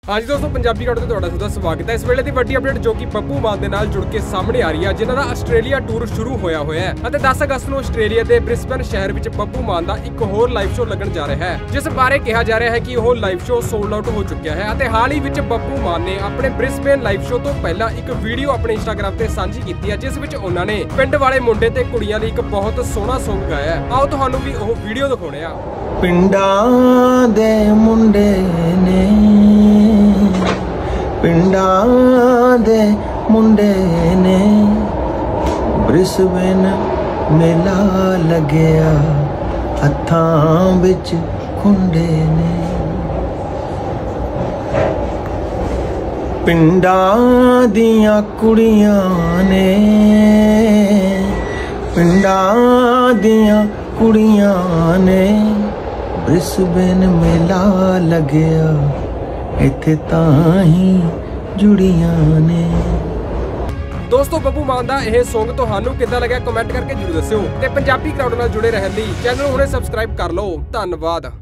हाँ जी दोस्तों, पंजाबी कार्ड ਤੇ ਤੁਹਾਡਾ ਸਦਾ ਸਵਾਗਤ ਹੈ। ਇਸ ਵੇਲੇ ਦੀ ਵੱਡੀ ਅਪਡੇਟ ਜੋ ਕਿ ਬੱਬੂ ਮਾਨ ਦੇ ਨਾਲ ਜੁੜ ਕੇ ਸਾਹਮਣੇ ਆ ਰਹੀ ਹੈ, ਜਿਨ੍ਹਾਂ ਦਾ ਆਸਟ੍ਰੇਲੀਆ ਟੂਰ ਸ਼ੁਰੂ ਹੋਇਆ ਹੈ ਅਤੇ 10 ਅਗਸਤ ਨੂੰ ਆਸਟ੍ਰੇਲੀਆ ਦੇ ਬ੍ਰਿਸਬਨ ਸ਼ਹਿਰ ਵਿੱਚ ਬੱਬੂ ਮਾਨ ਦਾ ਇੱਕ ਹੋਰ ਲਾਈਵ ਸ਼ੋਅ ਲੱਗਣ ਜਾ ਰਿਹਾ ਹੈ, ਜਿਸ ਬਾਰੇ ਕਿਹਾ ਜਾ ਰਿਹਾ ਹੈ ਕਿ ਉਹ ਲਾਈਵ ਸ਼ੋਅ ਸੋਲਡ ਆਊਟ ਹੋ ਚੁੱਕਿਆ ਹੈ। ਅਤੇ ਹਾਲ ਹੀ ਵਿੱਚ ਬੱਬੂ ਮਾਨ ਨੇ ਆਪਣੇ ਬ੍ਰਿਸਬਨ ਲਾਈਵ ਸ਼ੋਅ ਤੋਂ ਪਹਿਲਾਂ ਇੱਕ ਵੀਡੀਓ ਆਪਣੇ ਇੰਸਟਾਗ੍ਰਾਮ ਤੇ ਸਾਂਝੀ ਕੀਤੀ ਹੈ, ਜਿਸ ਵਿੱਚ ਉਹਨਾਂ ਨੇ ਪਿੰਡ ਵਾਲੇ ਮੁੰਡੇ ਤੇ ਕੁੜੀਆਂ ਲਈ ਇੱਕ ਬਹੁਤ ਸੋਹਣਾ ਸੌਂਗ ਗਾਇਆ ਹੈ। ਆਓ ਤੁਹਾਨੂੰ ਵੀ ਉਹ ਵੀਡੀਓ ਦਿਖਾਉਣੇ ਆ। ਪਿੰਡਾਂ ਦੇ ਮੁੰਡੇ ਨੇ, ਪਿੰਡਾਂ ਦੇ ਮੁੰਡੇ ਨੇ, ਬ੍ਰਿਸਬਨ ਮੇਲਾ ਲੱਗਿਆ, ਹੱਥਾਂ ਵਿੱਚ ਖੁੰਡੇ ਨੇ। ਪਿੰਡਾਂ ਦੀਆਂ ਕੁੜੀਆਂ ਨੇ, ਪਿੰਡਾਂ ਦੀਆਂ ਕੁੜੀਆਂ ਨੇ, ਬ੍ਰਿਸਬਨ ਮੇਲਾ ਲੱਗਿਆ, ਇੱਥੇ ਤਾਂ ਹੀ ਜੁੜੀਆਂ ਨੇ। ਦੋਸਤੋ, ਬੱਬੂ ਮਾਨ ਦਾ ਇਹ ਸੌਂਗ ਤੁਹਾਨੂੰ ਕਿੱਦਾਂ ਲੱਗਿਆ ਕਮੈਂਟ ਕਰਕੇ ਜਰੂਰ ਦੱਸਿਓ ਤੇ ਪੰਜਾਬੀ ਕਰਾਊਡ ਨਾਲ ਜੁੜੇ ਰਹਿਣ ਲਈ ਚੈਨਲ ਨੂੰ ਹੁਣੇ ਸਬਸਕ੍ਰਾਈਬ ਕਰ ਲਓ। ਧੰਨਵਾਦ।